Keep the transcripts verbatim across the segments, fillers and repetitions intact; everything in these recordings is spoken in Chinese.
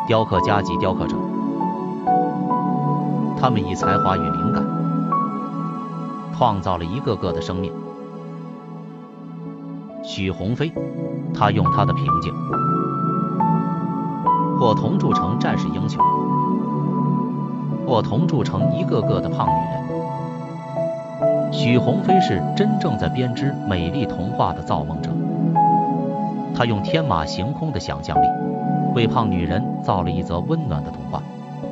雕刻家及雕刻者，他们以才华与灵感，创造了一个个的生命。许鸿飞，他用他的平静，或同铸成战士英雄，或同铸成一个个的胖女人。许鸿飞是真正在编织美丽童话的造梦者，他用天马行空的想象力，为胖女人造了一则温暖的童话。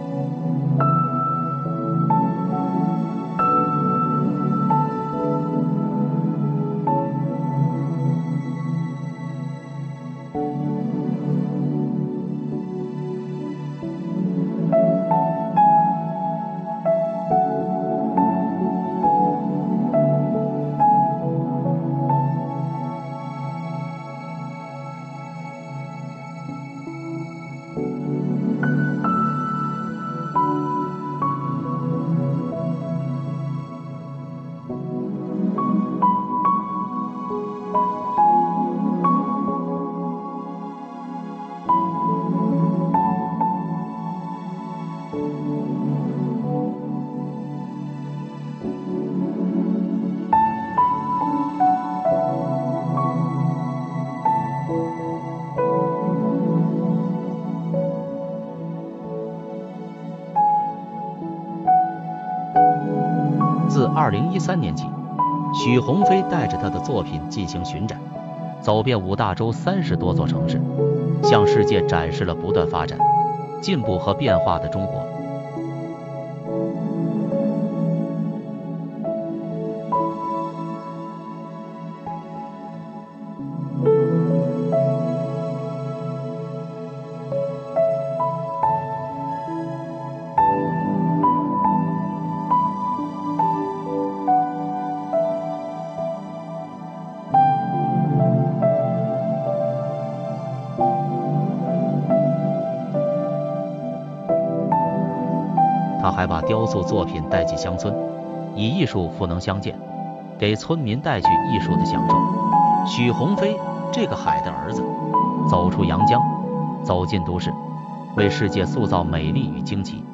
自二零一三年起，许鸿飞带着他的作品进行巡展，走遍五大洲三十多座城市，向世界展示了不断发展、进步和变化的中国。他还把雕塑作品带进乡村，以艺术赋能乡间，给村民带去艺术的享受。许鸿飞这个海的儿子，走出阳江，走进都市，为世界塑造美丽与惊奇。